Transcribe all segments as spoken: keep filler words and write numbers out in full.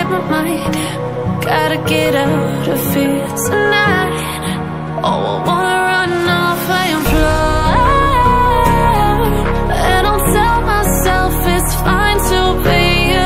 my mind. Gotta get out of here tonight. Oh, I wanna run off and fly, and I'll tell myself it's fine to be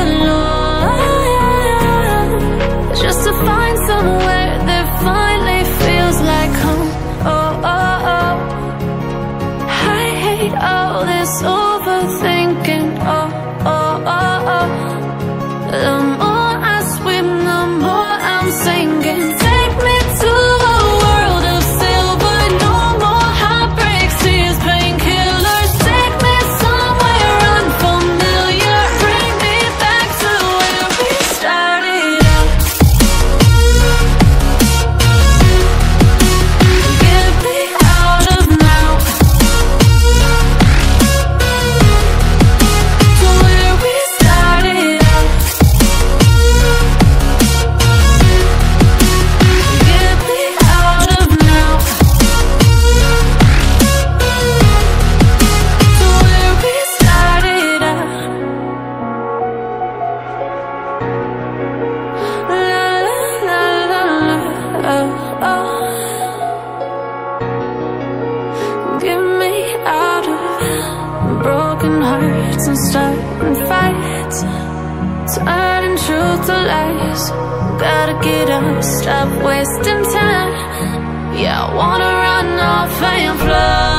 alone, just to find somewhere that finally feels like home. Oh, oh, oh. I hate all this overthinking. Oh, oh, oh, oh. The more I swim, the more I'm sinking. Take me to a world of silver, no more heartbreaks, tears, painkillers. Take me somewhere unfamiliar, bring me back to where we started out. Get me out of now, to where we started out. Get me out of now, to where we started out. La la la la, oh, oh. Get me out of broken hearts and starting fights, turning truth to lies. Gotta get up, stop wasting time. Yeah, I wanna run off and fly.